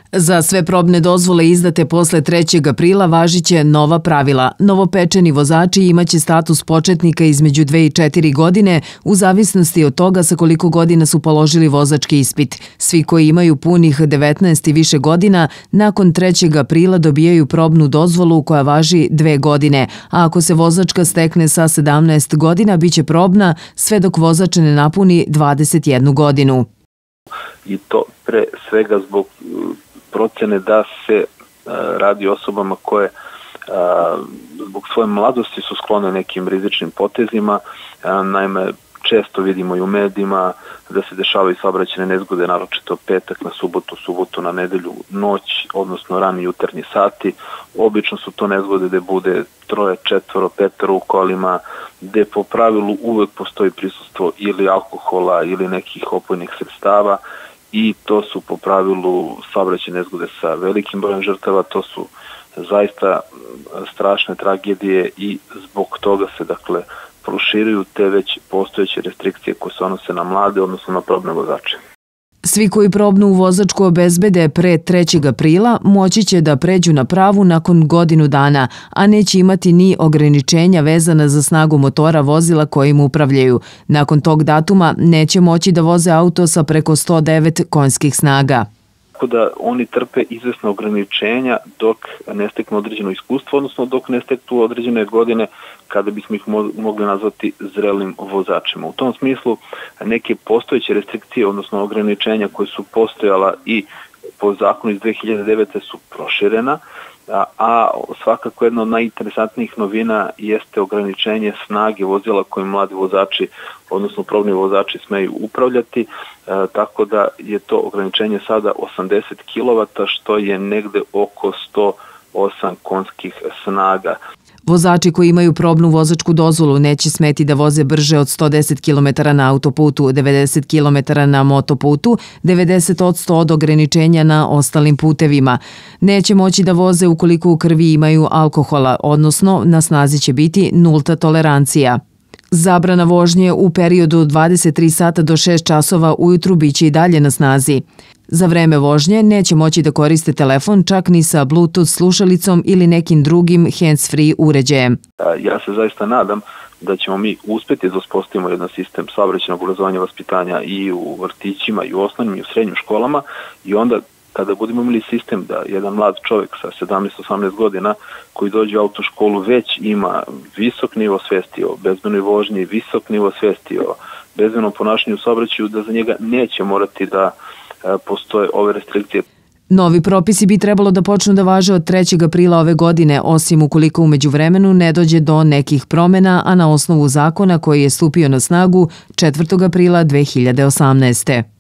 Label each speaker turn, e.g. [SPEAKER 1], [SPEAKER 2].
[SPEAKER 1] Za sve probne dozvole izdate posle 3. aprila važiće nova pravila. Novopečeni vozači imaće status početnika između 2 i 4 godine u zavisnosti od toga sa koliko godina su položili vozački ispit. Svi koji imaju punih 19 i više godina nakon 3. aprila dobijaju probnu dozvolu koja važi 2 godine, a ako se vozačka stekne sa 17 godina biće probna sve dok vozač ne napuni 21 godinu.
[SPEAKER 2] I to pre svega zbog procene da se radi osobama koje zbog svoje mladosti su sklone nekim rizičnim potezima. Naime, često vidimo i u medijima da se dešavaju saobraćajne nezgode, naročito petak na subotu na nedelju, noć, odnosno rani jutarnji sati. Obično su to nezgode gde bude 3, 4, 5 u kolima, gde po pravilu uvek postoji prisustvo ili alkohola ili nekih opojnih sredstava, i to su po pravilu saobraćajne nezgode sa velikim brojem žrtava. To su zaista strašne tragedije i zbog toga se proširuju te već postojeće restrikcije koje se odnose na mlade, odnosno na probne vozače.
[SPEAKER 1] Svi koji probnu vozačku obezbede pre 3. aprila moći će da pređu na pravu nakon godinu dana, a neće imati ni ograničenja vezana za snagu motora vozila kojim upravljaju. Nakon tog datuma neće moći da voze auto sa preko 109 konjskih snaga.
[SPEAKER 2] Tako da oni trpe izvesna ograničenja dok ne steknu određeno iskustvo, odnosno dok ne steknu određene godine kada bismo ih mogli nazvati zrelim vozačima. U tom smislu neke postojeće restrikcije, odnosno ograničenja koje su postojala i po zakonu iz 2009. su proširena, a svakako jedna od najinteresantnijih novina jeste ograničenje snage vozila kojim mladi vozači, odnosno probni vozači, smeju upravljati, tako da je to ograničenje sada 80 kW, što je negde oko 108 konjskih snaga.
[SPEAKER 1] Vozači koji imaju probnu vozačku dozvolu neće smeti da voze brže od 110 km na autoputu, 90 km na motoputu, 90% od ograničenja na ostalim putevima. Neće moći da voze ukoliko u krvi imaju alkohola, odnosno na snazi će biti nulta tolerancija. Zabrana vožnje u periodu od 23 sata do 6 časova ujutru biće i dalje na snazi. Za vreme vožnje neće moći da koriste telefon čak ni sa Bluetooth slušalicom ili nekim drugim hands-free uređajem.
[SPEAKER 2] Ja se zaista nadam da ćemo mi uspeti da uspostavimo jedan sistem saobraćajnog obrazovanja i vaspitanja i u vrtićima, i u osnovnim, i u srednjim školama, i onda kada budemo imali sistem da jedan mlad čovjek sa 17-18 godina koji dođe u autoškolu već ima visok nivo svesti o bezbednoj vožnji, visok nivo svesti o bezbednom ponašanju u saobraćaju, da za njega neće morati da postoje ove restrikcije.
[SPEAKER 1] Novi propisi bi trebalo da počnu da važe od 3. aprila ove godine, osim ukoliko u međuvremenu ne dođe do nekih promena, a na osnovu zakona koji je stupio na snagu 4. aprila 2018.